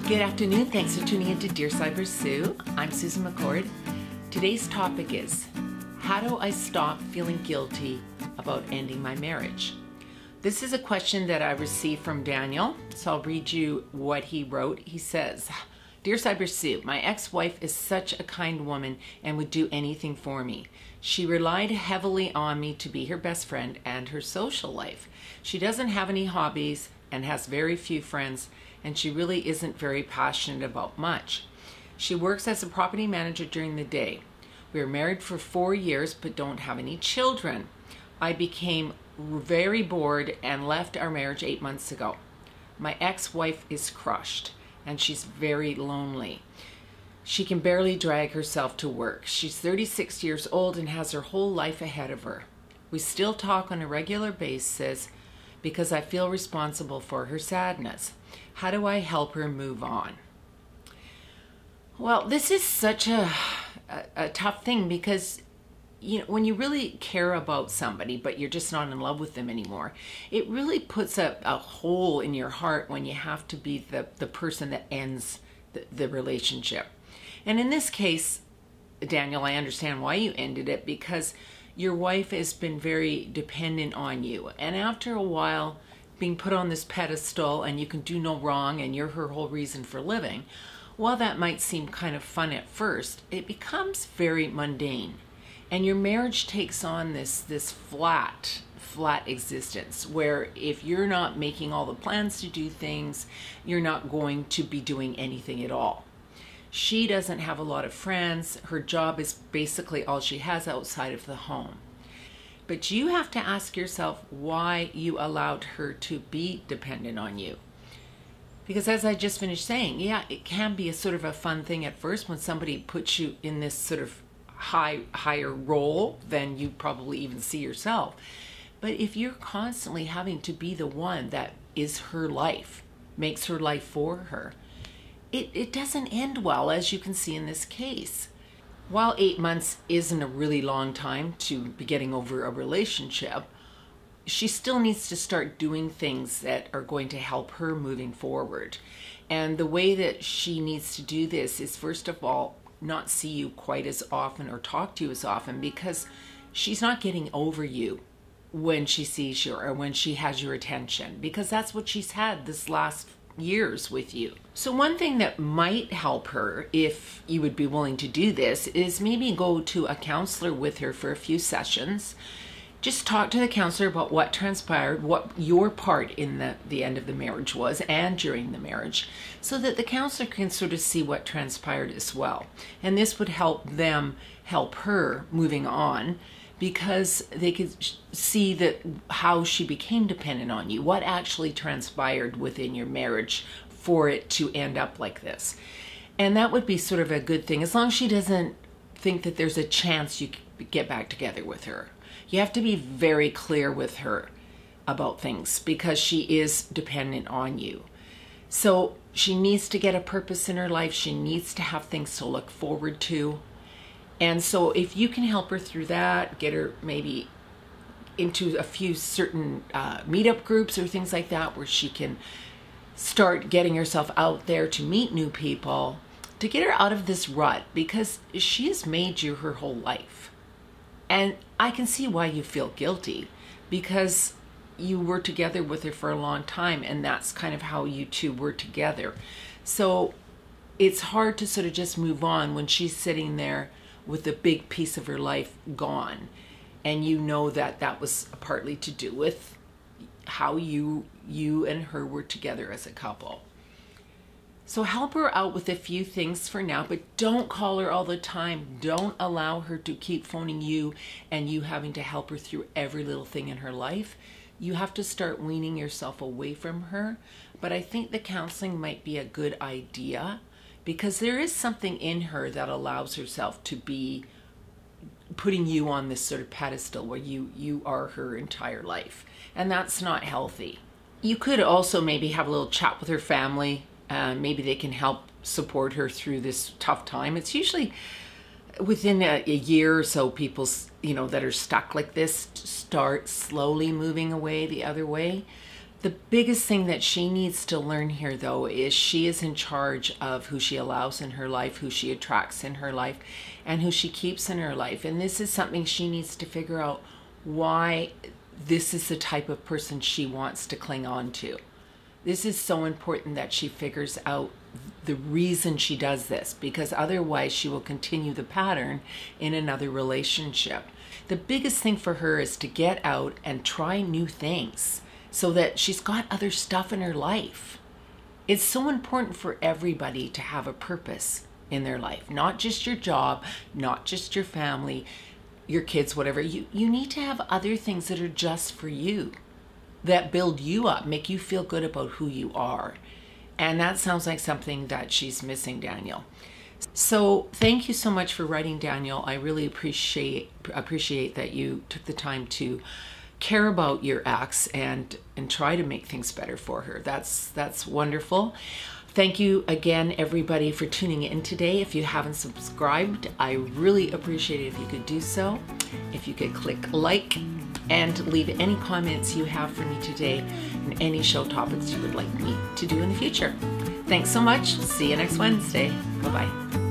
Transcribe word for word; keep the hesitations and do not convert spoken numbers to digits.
Good afternoon. Thanks for tuning in to Dear Cyber Sue. I'm Susan McCord. Today's topic is, how do I stop feeling guilty about ending my marriage? This is a question that I received from Daniel, so I'll read you what he wrote. He says, Dear Cyber Sue, my ex-wife is such a kind woman and would do anything for me. She relied heavily on me to be her best friend and her social life. She doesn't have any hobbies and has very few friends, and she really isn't very passionate about much. She works as a property manager during the day. We are married for four years but don't have any children. I became very bored and left our marriage eight months ago. My ex-wife is crushed and she's very lonely. She can barely drag herself to work. She's thirty-six years old and has her whole life ahead of her. We still talk on a regular basis because I feel responsible for her sadness. How do I help her move on? Well, this is such a, a, a tough thing because, you know, when you really care about somebody, but you're just not in love with them anymore, it really puts a, a hole in your heart when you have to be the, the person that ends the, the relationship. And in this case, Daniel, I understand why you ended it, because your wife has been very dependent on you. And after a while, being put on this pedestal and you can do no wrong and you're her whole reason for living, while that might seem kind of fun at first, it becomes very mundane. And your marriage takes on this, this flat, flat existence where if you're not making all the plans to do things, you're not going to be doing anything at all. She doesn't have a lot of friends. Her job is basically all she has outside of the home. But you have to ask yourself why you allowed her to be dependent on you. Because as I just finished saying, yeah, it can be a sort of a fun thing at first when somebody puts you in this sort of high, higher role than you probably even see yourself. But if you're constantly having to be the one that is her life, makes her life for her, it, it doesn't end well, as you can see in this case. While eight months isn't a really long time to be getting over a relationship, she still needs to start doing things that are going to help her moving forward. And the way that she needs to do this is, first of all, not see you quite as often or talk to you as often, because she's not getting over you when she sees you or when she has your attention, because that's what she's had this last years with you. So one thing that might help her, if you would be willing to do this, is maybe go to a counselor with her for a few sessions. Just talk to the counselor about what transpired, what your part in the, the end of the marriage was and during the marriage, so that the counselor can sort of see what transpired as well. And this would help them help her moving on, because they could see that how she became dependent on you, what actually transpired within your marriage for it to end up like this. And that would be sort of a good thing, as long as she doesn't think that there's a chance you could get back together with her. You have to be very clear with her about things because she is dependent on you. So she needs to get a purpose in her life. She needs to have things to look forward to. And so if you can help her through that, get her maybe into a few certain uh, meetup groups or things like that where she can start getting herself out there to meet new people, to get her out of this rut, because she has made you her whole life. And I can see why you feel guilty, because you were together with her for a long time and that's kind of how you two were together. So it's hard to sort of just move on when she's sitting there with a big piece of her life gone, and you know that that was partly to do with how you you and her were together as a couple. So help her out with a few things for now, but don't call her all the time. Don't allow her to keep phoning you and you having to help her through every little thing in her life. You have to start weaning yourself away from her. But I think the counseling might be a good idea, because there is something in her that allows herself to be putting you on this sort of pedestal where you, you are her entire life. And that's not healthy. You could also maybe have a little chat with her family. Uh, maybe they can help support her through this tough time. It's usually within a, a year or so, people, you know, that are stuck like this start slowly moving away the other way. The biggest thing that she needs to learn here, though, is she is in charge of who she allows in her life, who she attracts in her life, and who she keeps in her life. And this is something she needs to figure out, why this is the type of person she wants to cling on to. This is so important that she figures out the reason she does this, because otherwise she will continue the pattern in another relationship. The biggest thing for her is to get out and try new things, so that she's got other stuff in her life. It's so important for everybody to have a purpose in their life, not just your job, not just your family, your kids, whatever. You, you need to have other things that are just for you, that build you up, make you feel good about who you are. And that sounds like something that she's missing, Daniel. So thank you so much for writing, Daniel. I really appreciate appreciate that you took the time to care about your ex and and try to make things better for her. That's that's wonderful. Thank you again, everybody, for tuning in today. If you haven't subscribed, I really appreciate it if you could do so. If you could click like and leave any comments you have for me today and any show topics you would like me to do in the future. Thanks so much. See you next Wednesday. Bye-bye.